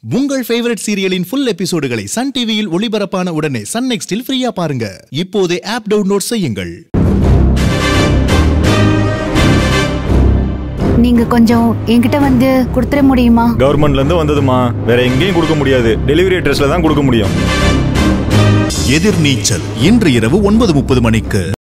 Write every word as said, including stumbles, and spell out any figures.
உங்கள் ஃபேவரட் சீரியலின் ஃபுல் எபிசோடுகளை சன் டிவியில் ஒளிபரப்பான உடனே சன் நெக்ஸ்டில் ஃப்ரீயா பாருங்க. இப்போதே ஆப் டவுன்லோட் செய்யுங்கள். நீங்க கொஞ்சம் என்கிட்ட வந்து கொடுத்துற முடியுமா? கவர்மெண்ட்ல இருந்து வந்ததுமா, வேற எங்கேயும் கொடுக்க முடியாது. டெலிவரி அட்ரஸ்ல தான் கொடுக்க முடியும். எதிர்நீச்சல் இன்று இரவு ஒன்பது முப்பது மணிக்கு.